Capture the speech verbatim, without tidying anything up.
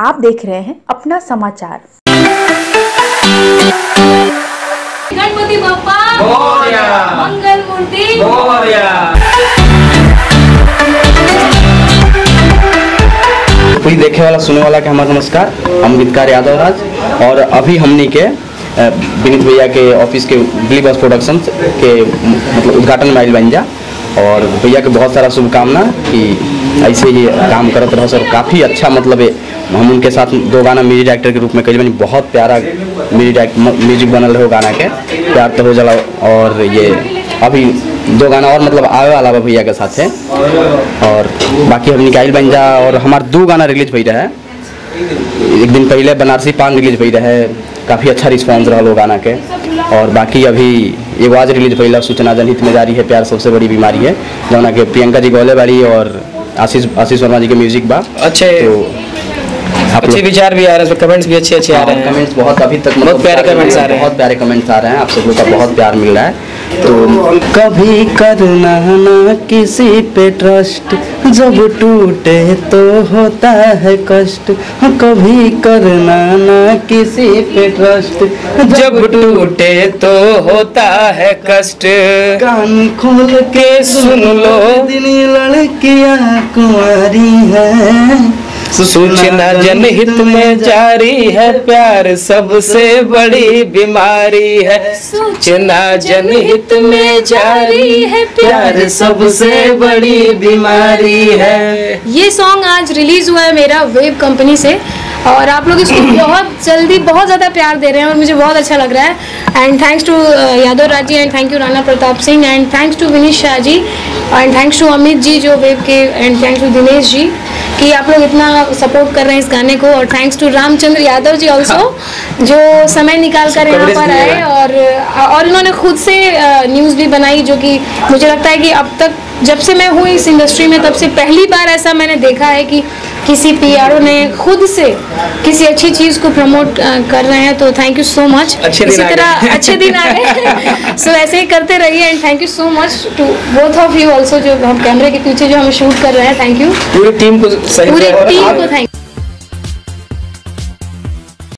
आप देख रहे हैं अपना समाचार। गणपति बप्पा मोरया, मंगल मूर्ति मोरया। पूरी देखे वाला सुने वाला के हमारा नमस्कार। हम गीतकार यादव राज और अभी हमनी के विनीत भैया के ऑफिस के बिलीवर्स प्रोडक्शन के मतलब उद्घाटन में आइल बन जा और भैया के बहुत सारा शुभकामना कि ऐसे ही काम करते रहो सर। काफ़ी अच्छा मतलब है, हम उनके साथ दो गाना म्यूजिक डायरेक्टर के रूप में कल बनी, बहुत प्यारा म्यूजिक म्यूजिक बनल रहो गाना के प्यार तो हो जला। और ये अभी दो गाना और मतलब आवे वाला भैया के साथ है और बाकी हम निकाल बन जा। और हमारे दो गाना रिलीज भई रहा है, एक दिन पहले बनारसी पान रिलीज भई रहा है, काफ़ी अच्छा रिस्पॉन्स रहा लोग गाना के। और बाकी अभी एगो आज रिलीज भैया सूचना जनहित में जारी है प्यार सबसे बड़ी बीमारी है, जौना के प्रियंका जी गौले वाली और आशीष आशीष वर्मा जी के म्यूजिक बा। अच्छे तो अच्छे विचार भी आ रहे हैं, कमेंट्स भी अच्छे अच्छे आ रहे हैं। कमेंट्स बहुत अभी तक बहुत प्यारे कमेंट्स आ रहे हैं, बहुत प्यारे कमेंट्स आ रहे हैं, आप सब लोग का बहुत प्यार मिल रहा है। तो कभी करना ना किसी पे ट्रस्ट, जब टूटे तो होता है कष्ट। कभी करना ना किसी पे ट्रस्ट, जब टूटे तो होता है कष्ट। कान खोल के सुन लो, दिन लड़कियां कुंवारी है, सूचना जनहित में जारी है प्यार सबसे बड़ी बीमारी है। सूचना जनहित में जारी है प्यार सबसे बड़ी बीमारी है। ये सॉन्ग आज रिलीज हुआ है मेरा वेब कंपनी से और आप लोग इसको बहुत जल्दी बहुत ज़्यादा प्यार दे रहे हैं और मुझे बहुत अच्छा लग रहा है। And thanks to Yadav Raj ji and thank you Rana Pratap Singh and thanks to Vineet Shah ji and thanks two Amit ji जो वेब के and thanks two Dinesh ji कि आप लोग इतना सपोर्ट कर रहे हैं इस गाने को। और thanks two Ramchandra Yadav ji also जो समय निकाल कर यहाँ पर आए और और इन्होंने खुद से न्यूज़ भी बनाई जो कि मुझे लगता है कि अब तक जब से मैं हूँ इस इंडस्ट्री में तब से पहली बार ऐसा मैंने देखा है कि किसी पीआरओ ने खुद से किसी अच्छी चीज़ को प्रमोट कर रहे हैं। तो थैंक यू सो मच। इसी तरह अच्छे दिन आ गए सो ऐसे ही करते रहिए and thank you so much to both of you also जो हम कैमरे के पीछे जो हम शूट कर रहे हैं। थैंक यू पूरी टीम को, पूरी टीम को थैंक यू।